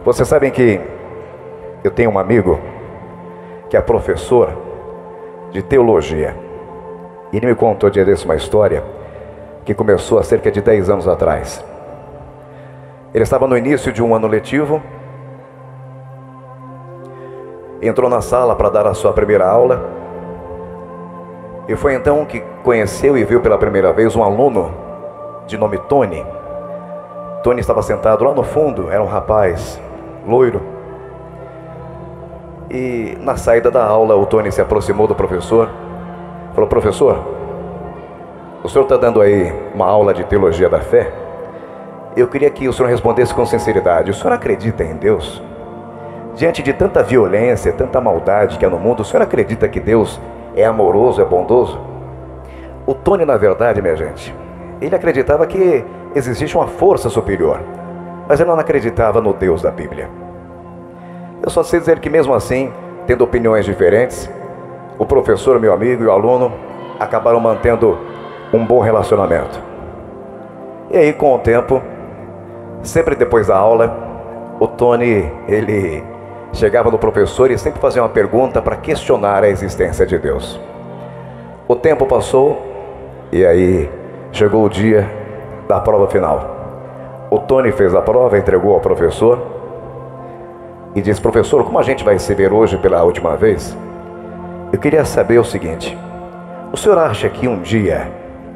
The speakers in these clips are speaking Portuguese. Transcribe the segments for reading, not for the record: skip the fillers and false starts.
Vocês sabem que eu tenho um amigo que é professor de teologia. E ele me contou dia desse uma história que começou há cerca de 10 anos atrás. Ele estava no início de um ano letivo, entrou na sala para dar a sua primeira aula, e foi então que conheceu e viu pela primeira vez um aluno de nome Tony. Tony estava sentado lá no fundo, era um rapaz loiro. E na saída da aula, o Tony se aproximou do professor, falou: professor, o senhor está dando aí uma aula de teologia da fé? Eu queria que o senhor respondesse com sinceridade: o senhor acredita em Deus? Diante de tanta violência, tanta maldade que há no mundo, o senhor acredita que Deus é amoroso, é bondoso? O Tony, na verdade, minha gente, ele acreditava que existia uma força superior, mas ele não acreditava no Deus da Bíblia. Eu só sei dizer que mesmo assim, tendo opiniões diferentes, o professor, meu amigo, e o aluno acabaram mantendo um bom relacionamento. E aí, com o tempo, sempre depois da aula, o Tony, ele chegava no professor e sempre fazia uma pergunta para questionar a existência de Deus. O tempo passou e aí chegou o dia da prova final. O Tony fez a prova, entregou ao professor e disse: professor, como a gente vai se ver hoje pela última vez, eu queria saber o seguinte: o senhor acha que um dia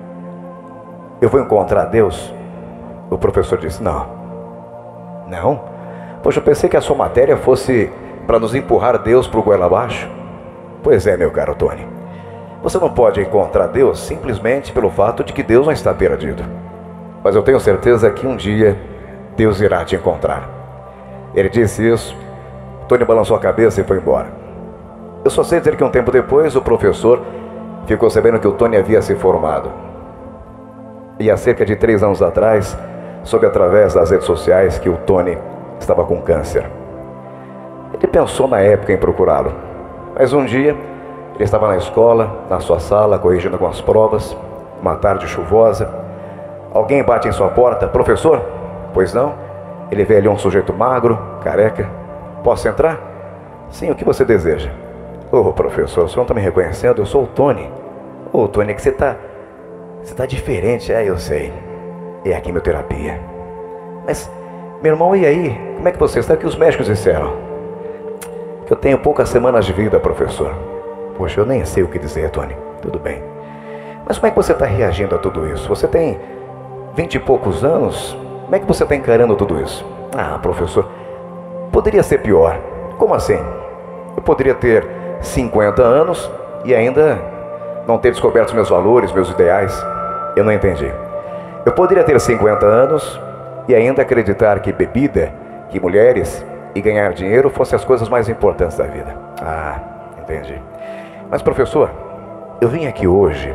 eu vou encontrar Deus? O professor disse: não. Não? Poxa, eu pensei que a sua matéria fosse para nos empurrar Deus para o goela abaixo. Pois é, meu caro Tony, você não pode encontrar Deus simplesmente pelo fato de que Deus não está perdido. Mas eu tenho certeza que um dia Deus irá te encontrar. Ele disse isso, Tony balançou a cabeça e foi embora. Eu só sei dizer que um tempo depois o professor ficou sabendo que o Tony havia se formado. E há cerca de 3 anos atrás, soube através das redes sociais que o Tony estava com câncer. Ele pensou na época em procurá-lo, mas um dia ele estava na escola, na sua sala, corrigindo algumas provas, uma tarde chuvosa. Alguém bate em sua porta: professor? Pois não? Ele vê ali um sujeito magro, careca. Posso entrar? Sim, o que você deseja? Ô, professor, o senhor não está me reconhecendo? Eu sou o Tony. Ô, Tony, é que você está diferente. É, eu sei. É a quimioterapia. Mas, meu irmão, e aí? Como é que você está? O que os médicos disseram? Que eu tenho poucas semanas de vida, professor. Poxa, eu nem sei o que dizer, Tony. Tudo bem. Mas como é que você está reagindo a tudo isso? Você tem 20 e poucos anos? Como é que você está encarando tudo isso? Ah, professor, poderia ser pior. Como assim? Eu poderia ter 50 anos e ainda não ter descoberto os meus valores, meus ideais. Eu não entendi. Eu poderia ter 50 anos e ainda acreditar que bebida, que mulheres e ganhar dinheiro fossem as coisas mais importantes da vida. Ah, entendi. Mas, professor, eu vim aqui hoje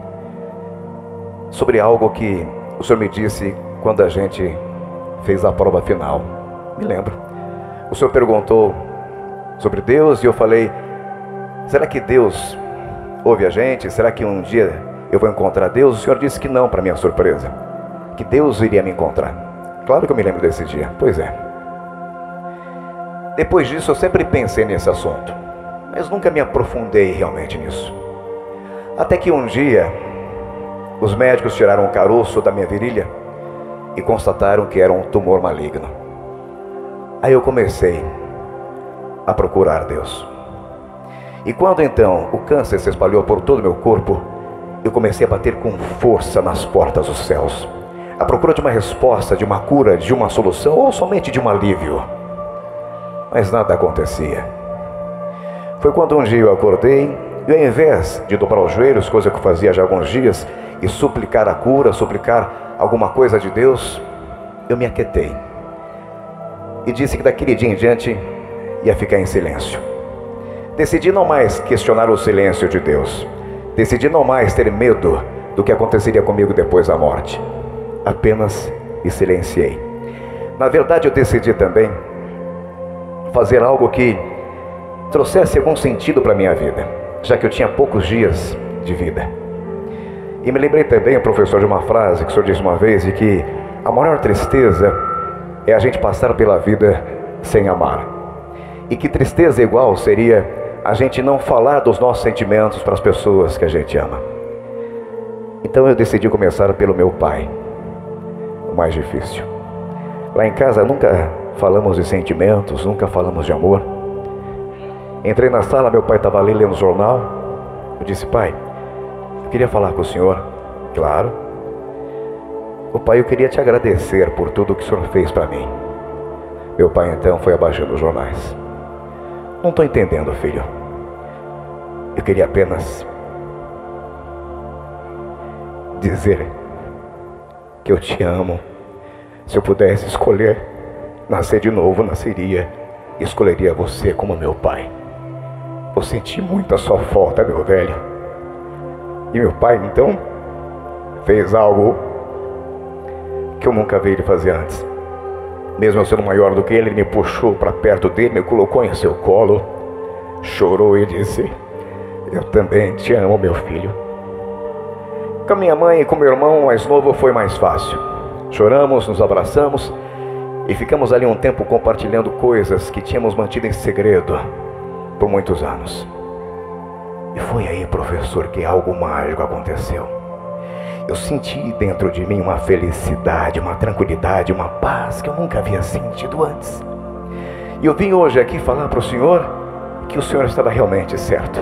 sobre algo que o senhor me disse quando a gente fez a prova final. Me lembro. O senhor perguntou sobre Deus e eu falei: será que Deus ouve a gente? Será que um dia eu vou encontrar Deus? O senhor disse que não, para minha surpresa, que Deus iria me encontrar. Claro que eu me lembro desse dia. Pois é. Depois disso eu sempre pensei nesse assunto, mas nunca me aprofundei realmente nisso. Até que um dia os médicos tiraram um caroço da minha virilha e constataram que era um tumor maligno. Aí eu comecei a procurar Deus. E quando então o câncer se espalhou por todo o meu corpo, eu comecei a bater com força nas portas dos céus, à procura de uma resposta, de uma cura, de uma solução ou somente de um alívio. Mas nada acontecia. Foi quando um dia eu acordei e, ao invés de dobrar os joelhos, coisa que eu fazia já há alguns dias, e suplicar a cura, suplicar alguma coisa de Deus, eu me aquietei e disse que daquele dia em diante ia ficar em silêncio. Decidi não mais questionar o silêncio de Deus. Decidi não mais ter medo do que aconteceria comigo depois da morte. Apenas me silenciei. Na verdade, eu decidi também fazer algo que trouxesse algum sentido para a minha vida, já que eu tinha poucos dias de vida. E me lembrei também, professor, de uma frase que o senhor disse uma vez, de que a maior tristeza é a gente passar pela vida sem amar. E que tristeza igual seria a gente não falar dos nossos sentimentos para as pessoas que a gente ama. Então eu decidi começar pelo meu pai, o mais difícil. Lá em casa nunca falamos de sentimentos, nunca falamos de amor. Entrei na sala, meu pai estava ali lendo o jornal. Eu disse: pai, eu queria falar com o senhor. Claro. O pai, eu queria te agradecer por tudo que o senhor fez para mim. Meu pai então foi abaixando os jornais. Não estou entendendo, filho. Eu queria apenas dizer que eu te amo. Se eu pudesse escolher nascer de novo, nasceria e escolheria você como meu pai. Eu senti muito a sua falta, meu velho. E meu pai então fez algo que eu nunca vi ele fazer antes. Mesmo eu sendo maior do que ele me puxou para perto dele, me colocou em seu colo, chorou e disse: eu também te amo, meu filho. Com a minha mãe e com meu irmão mais novo foi mais fácil. Choramos, nos abraçamos e ficamos ali um tempo compartilhando coisas que tínhamos mantido em segredo por muitos anos. E foi aí, professor, que algo mágico aconteceu. Eu senti dentro de mim uma felicidade, uma tranquilidade, uma paz que eu nunca havia sentido antes. E eu vim hoje aqui falar para o senhor que o senhor estava realmente certo.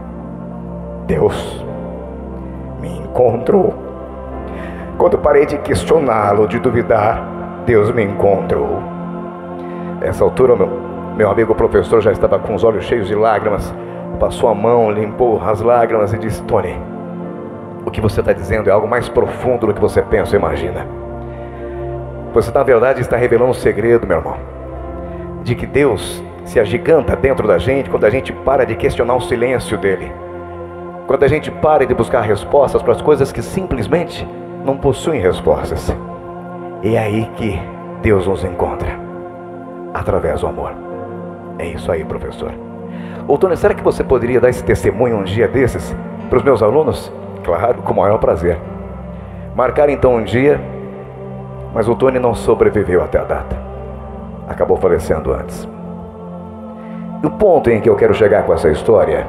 Deus me encontrou. Quando parei de questioná-lo, de duvidar, Deus me encontrou. Nessa altura, meu amigo professor já estava com os olhos cheios de lágrimas. Passou a mão, limpou as lágrimas e disse: Tony, o que você está dizendo é algo mais profundo do que você pensa ou imagina. Você, na verdade, está revelando um segredo, meu irmão, de que Deus se agiganta dentro da gente quando a gente para de questionar o silêncio dele. Quando a gente para de buscar respostas para as coisas que simplesmente não possuem respostas. E é aí que Deus nos encontra, através do amor. É isso aí, professor. Ô Tony, será que você poderia dar esse testemunho um dia desses para os meus alunos? Claro, com o maior prazer. Marcaram então um dia, mas o Tony não sobreviveu até a data. Acabou falecendo antes. E o ponto em que eu quero chegar com essa história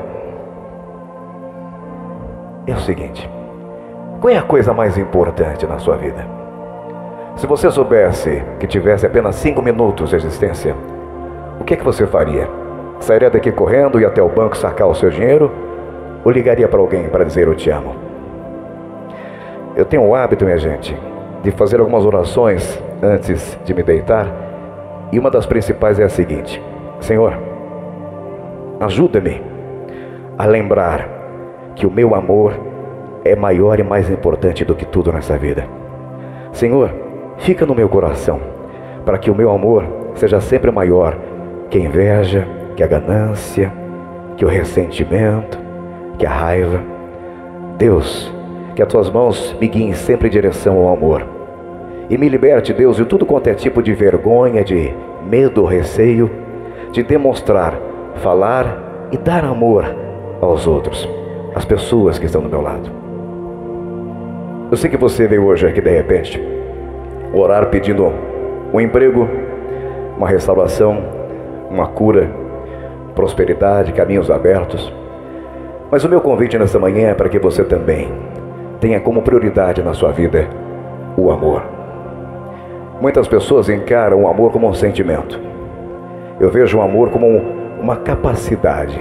é o seguinte: qual é a coisa mais importante na sua vida? Se você soubesse que tivesse apenas 5 minutos de existência, o que você faria? Sairia daqui correndo, ia até o banco sacar o seu dinheiro? Ou ligaria para alguém para dizer eu te amo? Eu tenho o hábito, minha gente, de fazer algumas orações antes de me deitar. E uma das principais é a seguinte: Senhor, ajuda-me a lembrar que o meu amor é maior e mais importante do que tudo nessa vida. Senhor, fica no meu coração, para que o meu amor seja sempre maior que a inveja, que a ganância, que o ressentimento, que a raiva. Deus, que as tuas mãos me guiem sempre em direção ao amor. E me liberte, Deus, de tudo quanto é tipo de vergonha, de medo, receio, de demonstrar, falar e dar amor aos outros, às pessoas que estão do meu lado. Eu sei que você veio hoje aqui de repente orar pedindo um emprego, uma restauração, uma cura, prosperidade, caminhos abertos. Mas o meu convite nessa manhã é para que você também tenha como prioridade na sua vida o amor. Muitas pessoas encaram o amor como um sentimento. Eu vejo o amor como uma capacidade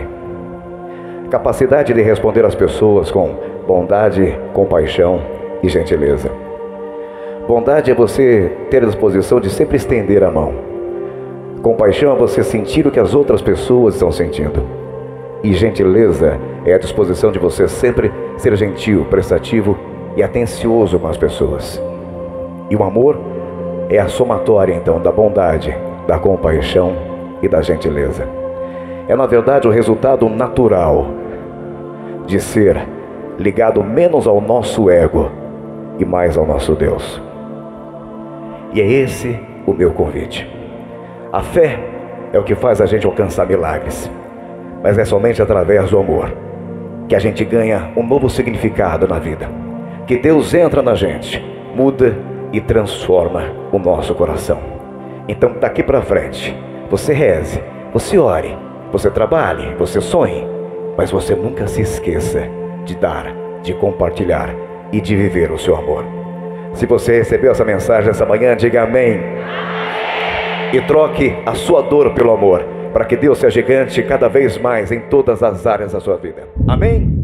de responder às pessoas com bondade, compaixão e gentileza. Bondade é você ter a disposição de sempre estender a mão. Compaixão é você sentir o que as outras pessoas estão sentindo. E gentileza é a disposição de você sempre ser gentil, prestativo e atencioso com as pessoas. E o amor é a somatória então da bondade, da compaixão e da gentileza. É na verdade o resultado natural de ser ligado menos ao nosso ego e mais ao nosso Deus. E é esse o meu convite. A fé é o que faz a gente alcançar milagres, mas é somente através do amor que a gente ganha um novo significado na vida, que Deus entra na gente, muda e transforma o nosso coração. Então daqui para frente você reze, você ore, você trabalhe, você sonhe, mas você nunca se esqueça de dar, de compartilhar e de viver o seu amor. Se você recebeu essa mensagem essa manhã, diga amém. E troque a sua dor pelo amor, para que Deus seja gigante cada vez mais em todas as áreas da sua vida. Amém?